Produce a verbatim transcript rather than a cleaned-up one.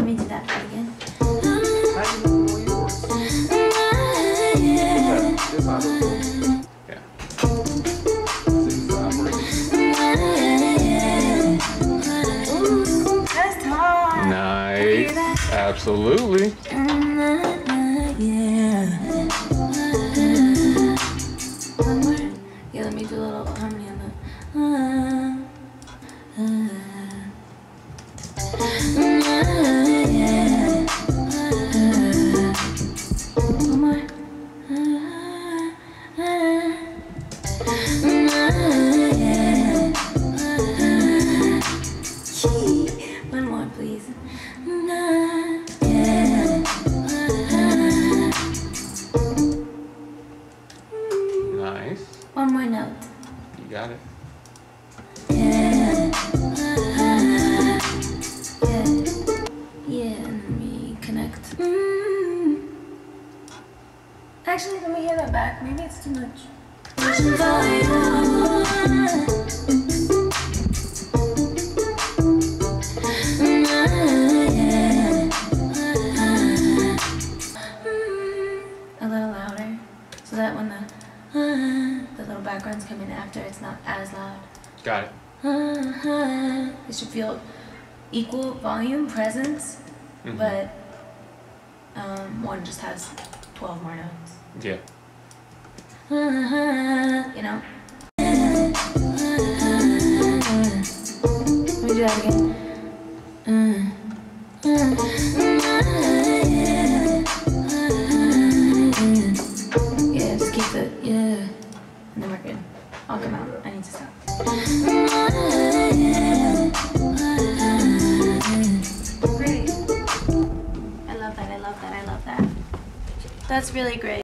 Let me do that part again. Yeah. That's hard. Nice. Absolutely. Yeah. One more. Yeah, let me do a little harmony on that. Uh, uh, yeah. One more. One more, please. Nice. One more note. You got it. Yeah. Yeah. Yeah, and then we connect. Mm. Actually, let me hear that back. Maybe it's too much. A little louder, so that when the the little background's coming after, it's not as loud. Got it. It should feel equal volume, presence, Mm-hmm. but um, one just has twelve more notes. Yeah. You know? Let me do that again. Yeah, just keep it, yeah. And then we're good. I'll come out. I need to stop. Great. I love that, I love that, I love that. That's really great.